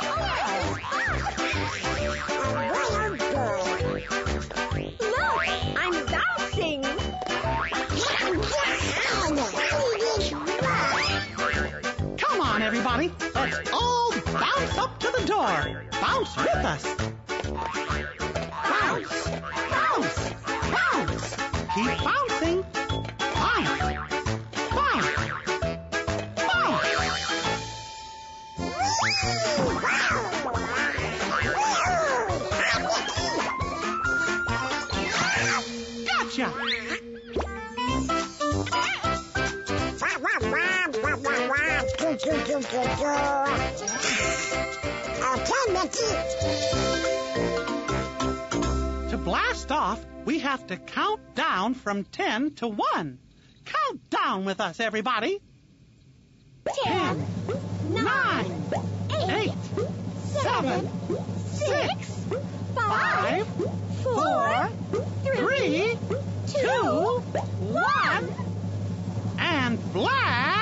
I'm bouncing. Come on, everybody. Let's all bounce up to the door. Bounce with us. Bounce, bounce, bounce. Keep bouncing. Bounce, bounce, bounce. Gotcha. To blast off, we have to count down from 10 to 1. Count down with us, everybody. 10, 9, 8, 7, 6, 5, 4, 3, 2, 1, and blast!